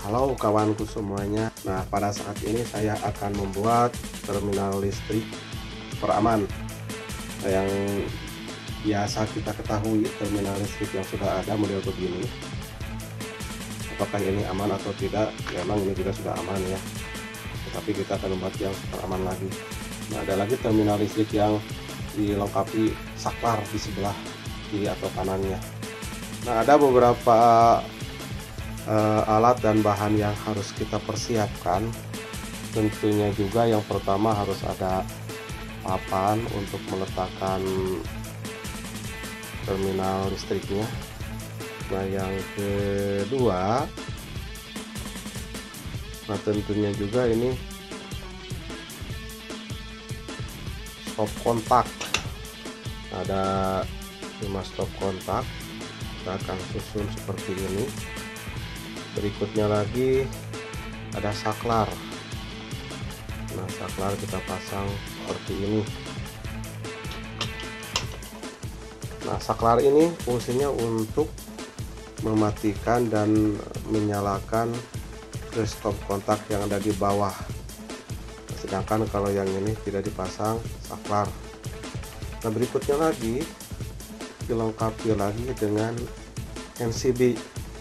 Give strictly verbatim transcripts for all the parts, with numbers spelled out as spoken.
Halo kawanku semuanya. Nah, pada saat ini saya akan membuat terminal listrik peraman. Nah, yang biasa kita ketahui terminal listrik yang sudah ada model begini. Apakah ini aman atau tidak? Ya, memang ini juga sudah aman ya. Tetapi kita akan membuat yang super aman lagi. Nah, ada lagi terminal listrik yang dilengkapi saklar di sebelah kiri atau kanannya. Nah, ada beberapa Uh, alat dan bahan yang harus kita persiapkan. Tentunya juga yang pertama harus ada papan untuk meletakkan terminal listriknya. Nah, yang kedua, nah tentunya juga ini stop kontak. Ada lima stop kontak, kita akan susun seperti ini. Berikutnya lagi ada saklar. Nah, saklar kita pasang seperti ini. Nah, saklar ini fungsinya untuk mematikan dan menyalakan ke stop kontak yang ada di bawah. Sedangkan kalau yang ini tidak dipasang saklar. Nah, berikutnya lagi dilengkapi lagi dengan N C B.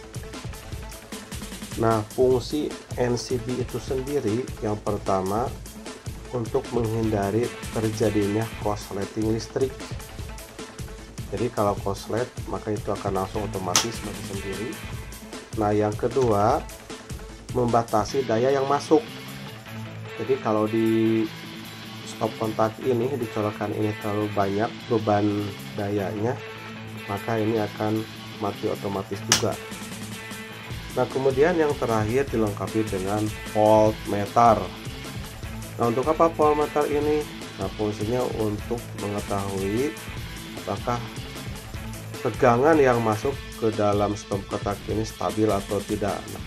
Nah, fungsi N C B itu sendiri yang pertama untuk menghindari terjadinya korsleting listrik. Jadi kalau korslet maka itu akan langsung otomatis mati sendiri. Nah, yang kedua membatasi daya yang masuk. Jadi kalau di stop kontak ini dicolokkan ini terlalu banyak beban dayanya, maka ini akan mati otomatis juga. Nah, kemudian yang terakhir dilengkapi dengan voltmeter. Nah, untuk apa voltmeter ini? Nah, fungsinya untuk mengetahui apakah tegangan yang masuk ke dalam stop kontak ini stabil atau tidak. Nah,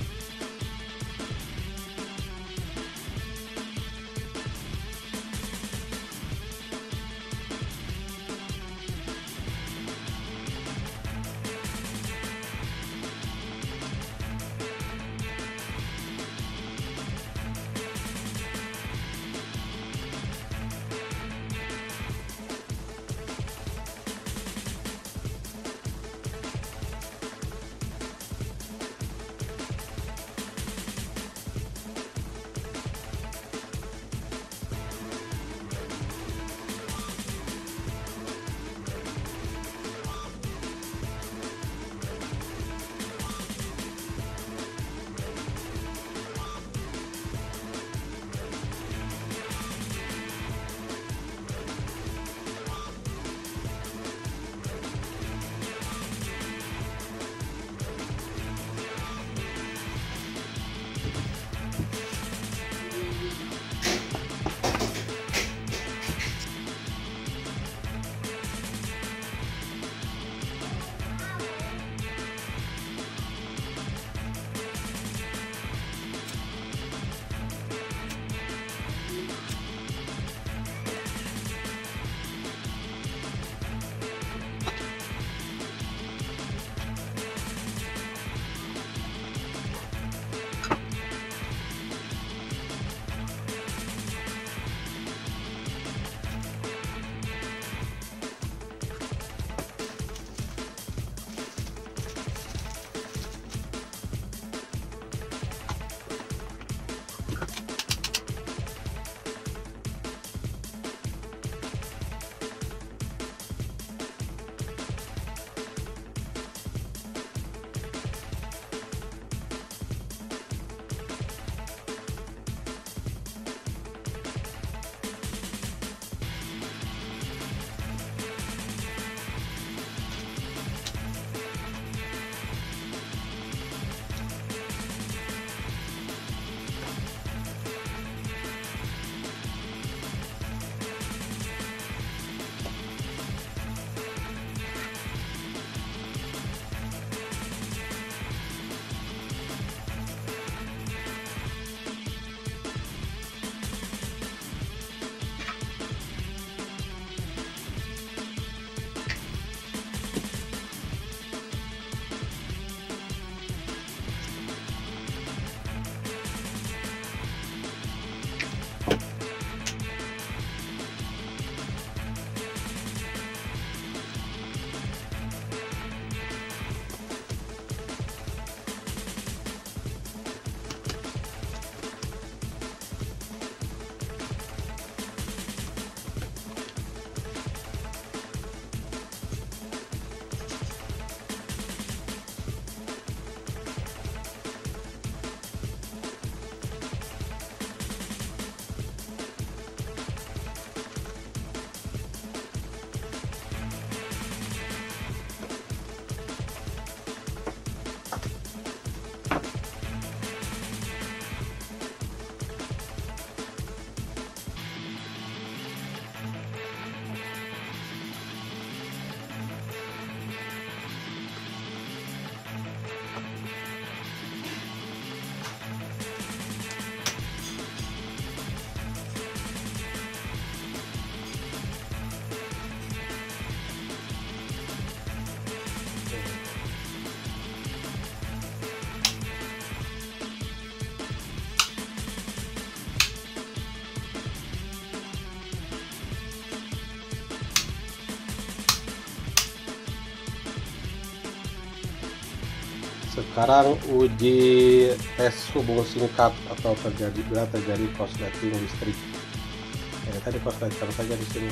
Sekarang uji tes hubung singkat atau terjadi bila terjadi korsleting listrik. Ya, tadi korsletkan saja di sini.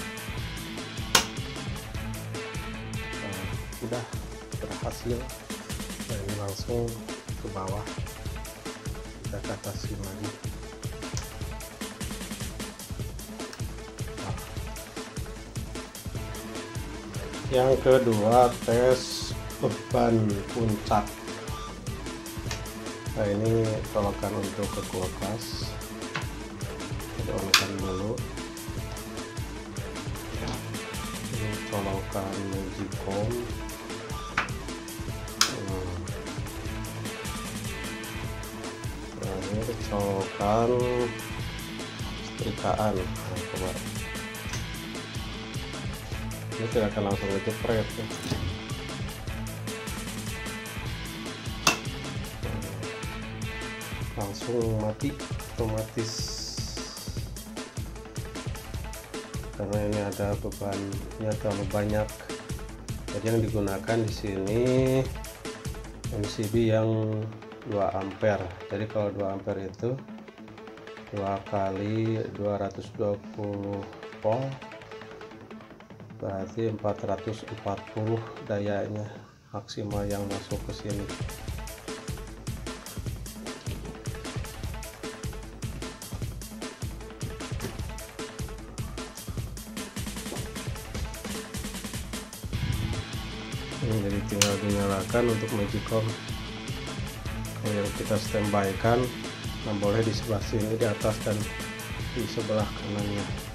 Nah, sudah berhasil. Nah, ini langsung ke bawah. Kita ke atasin lagi. Nah. Yang kedua, tes beban puncak. Nah, ini colokan untuk ke kulkas. Kita on-kan dulu. Ini colokan magicom. Hmm. Nah, ini colokan setrikaan. Nah, coba. Ini tidak akan langsung ngejepret ya. Langsung mati otomatis karena ini ada bebannya terlalu banyak. Jadi yang digunakan di sini M C B yang dua ampere. Jadi kalau dua ampere itu dua kali dua ratus dua puluh volt, berarti empat ratus empat puluh dayanya maksimal yang masuk ke sini. Ini jadi tinggal dinyalakan untuk magicom. Kalau yang kita standby kan, nah boleh di sebelah sini, di atas dan di sebelah kanannya.